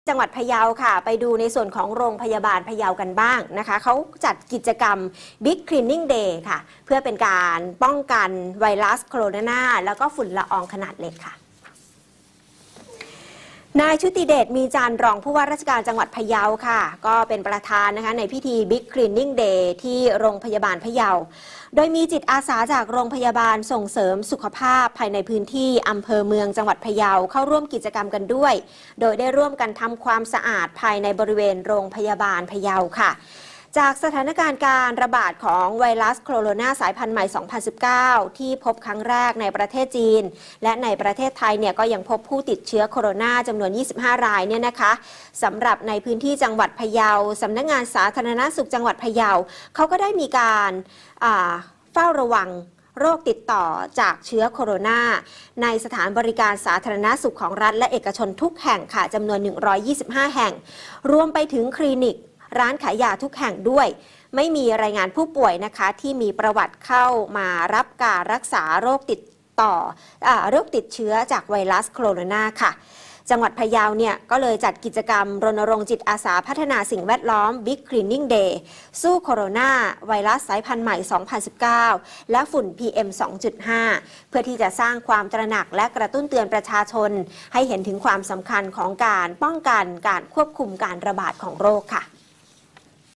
จังหวัดพะเยาค่ะไปดูในส่วนของโรงพยาบาลพะเยากันบ้างนะคะเขาจัดกิจกรรม Big Cleaning Day ค่ะเพื่อเป็นการป้องกันไวรัสโคโรนาแล้วก็ฝุ่นละอองขนาดเล็กค่ะนายชุติเดชมีจันทร์รองผู้ว่าราชการจังหวัดพะเยาค่ะก็เป็นประธานนะคะในพิธี Big Cleaning Day ที่โรงพยาบาลพะเยาโดยมีจิตอาสาจากโรงพยาบาลส่งเสริมสุขภาพภายในพื้นที่อำเภอเมืองจังหวัดพะเยาเข้าร่วมกิจกรรมกันด้วยโดยได้ร่วมกันทำความสะอาดภายในบริเวณโรงพยาบาลพะเยาค่ะจากสถานการณ์การระบาดของไวรัสโคโรนาสายพันธุ์ใหม่ 2019 ที่พบครั้งแรกในประเทศจีนและในประเทศไทยเนี่ยก็ยังพบผู้ติดเชื้อโคโรนาจำนวน 25 รายเนี่ยนะคะสำหรับในพื้นที่จังหวัดพะเยาสำนักงานสาธารณสุขจังหวัดพะเยาเขาก็ได้มีการเฝ้าระวังโรคติดต่อจากเชื้อโคโรนาในสถานบริการสาธารณสุขของรัฐและเอกชนทุกแห่งค่ะจำนวน 125 แห่งรวมไปถึงคลินิกร้านขายยาทุกแห่งด้วยไม่มีรายงานผู้ป่วยนะคะที่มีประวัติเข้ามารับการรักษาโรคติดเชื้อจากไวรัสโคโรนาค่ะจังหวัดพะเยาเนี่ยก็เลยจัดกิจกรรมรณรงค์จิตอาสาพัฒนาสิ่งแวดล้อม Big Cleaning Day สู้โคโรนาไวรัสสายพันธุ์ใหม่ 2019 และฝุ่น PM 2.5 เพื่อที่จะสร้างความตระหนักและกระตุ้นเตือนประชาชนให้เห็นถึงความสำคัญของการป้องกันการควบคุมการระบาดของโรคค่ะ